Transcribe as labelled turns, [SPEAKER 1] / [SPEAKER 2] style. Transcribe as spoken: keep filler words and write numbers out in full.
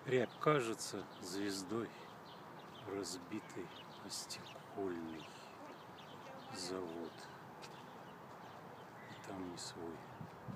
[SPEAKER 1] Рябь кажется звездой, разбитый остекольный завод. И там не свой.